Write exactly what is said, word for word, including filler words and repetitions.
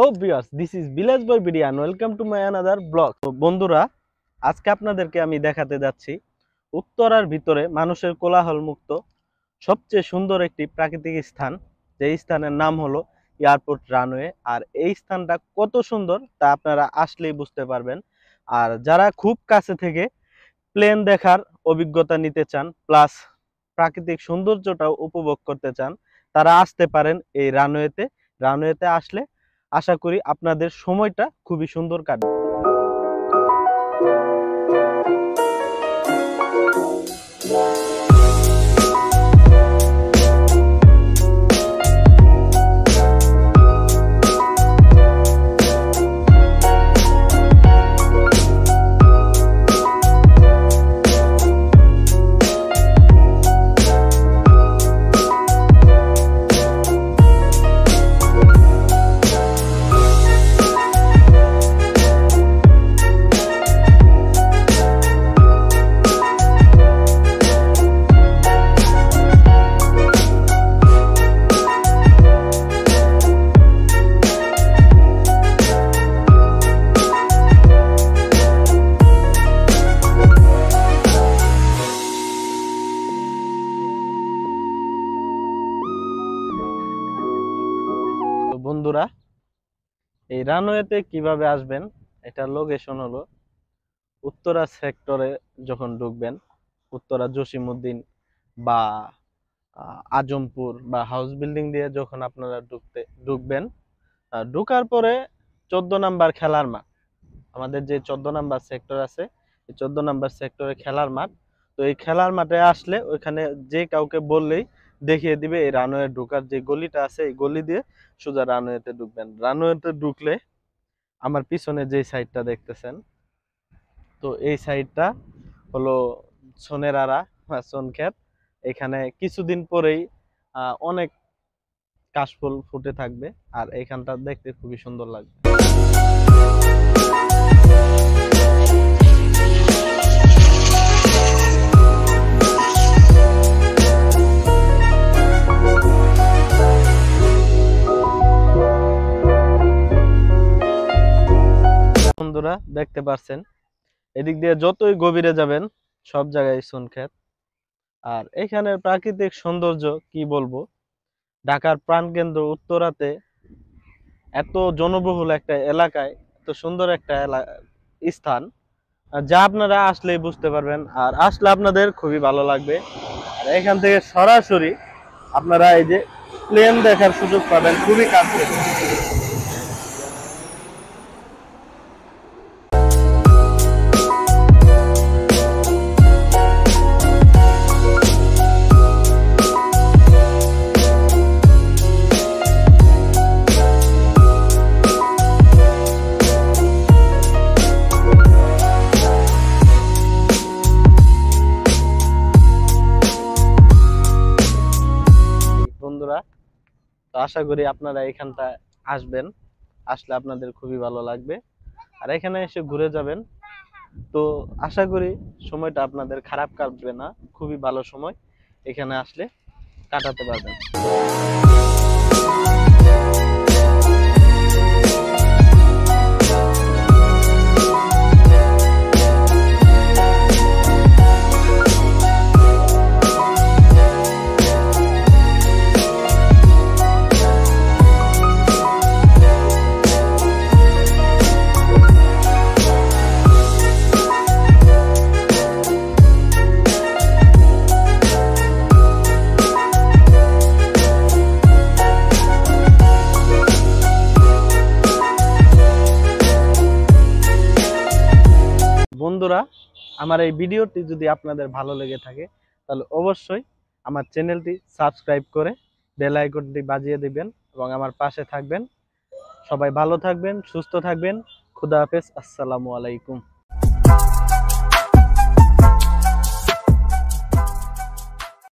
Viewers, this is village boy video and welcome to my another blog. তো বন্ধুরা, আজকে আপনাদেরকে আমি দেখাতে যাচ্ছি উত্তরার ভিতরে মানুষের কোলাহল মুক্ত সবচেয়ে সুন্দর একটি প্রাকৃতিক স্থান, যে স্থানের নাম হলো এয়ারপোর্ট রানওয়ে। আর এই স্থানটা কত সুন্দর তা আপনারা আসলেই বুঝতে পারবেন। আর যারা খুব কাছে থেকে প্লেন দেখার অভিজ্ঞতা নিতে চান, প্লাস প্রাকৃতিক সৌন্দর্যটাও উপভোগ করতে চান, তারা আসতে পারেন এই রানওয়েতে। রানওয়েতে আসলে আশা করি আপনাদের সময়টা খুবই সুন্দর কাটবে। বন্ধুরা, এই রানওয়েতে কিভাবে আসবেন, এটার লোকেশন হলো উত্তরা সেক্টরে। যখন ঢুকবেন উত্তরা জসিমউদ্দিন বা আজমপুর বা হাউস বিল্ডিং দিয়ে যখন আপনারা ঢুকতে ঢুকবেন, ঢুকার পরে চোদ্দ নাম্বার খেলার মাঠ, আমাদের যে চোদ্দ নাম্বার সেক্টর আছে, এই চোদ্দ নাম্বার সেক্টরে খেলার মাঠ। তো এই খেলার মাঠে আসলে ওইখানে যে কাউকে বললেই দেখিয়ে দিবে এই রানওয়ে ঢুকার যে গলিটা আছে, এই গলি দিয়ে সোজা রানওয়েতে ঢুকবেন। রানওয়েতে ঢুকলে আমার পিছনে যে সাইডটা দেখতেছেন, তো এই সাইডটা হলো সোনেরারা বা সোনক্ষেত। এখানে কিছুদিন পরেই অনেক কাশফুল ফুটে থাকবে, আর এখানটা দেখতে খুবই সুন্দর লাগবে। বন্ধুরা দেখতে পাচ্ছেন, এদিক দিয়ে যতই গভীরে যাবেন সব জায়গায় সোনক্ষেত। আর এখানের প্রাকৃতিক সৌন্দর্য কি বলবো, ঢাকার প্রাণকেন্দ্র উত্তরাতে এত জনবহুল একটা এলাকায় এত সুন্দর একটা স্থান, যা আপনারা আসলেই বুঝতে পারবেন। আর আসলে আপনাদের খুবই ভালো লাগবে। আর এখান থেকে সরাসরি আপনারা এই যে প্লেন দেখার সুযোগ পাবেন খুবই কাছ থেকে। বন্ধুরা, তো আশা করি আপনারা এখানটা আসবেন, আসলে আপনাদের খুবই ভালো লাগবে। আর এখানে এসে ঘুরে যাবেন, তো আশা করি সময়টা আপনাদের খারাপ কাটবে না, খুবই ভালো সময় এখানে আসলে কাটাতে পারবেন। বন্ধুরা, আমার এই ভিডিওটি যদি আপনাদের ভালো লেগে থাকে তাহলে অবশ্যই আমার চ্যানেলটি সাবস্ক্রাইব করে বেল আইকনটি বাজিয়ে দিবেন এবং আমার পাশে থাকবেন। সবাই ভালো থাকবেন, সুস্থ থাকবেন। খুদা হাফেজ, আসসালামু আলাইকুম।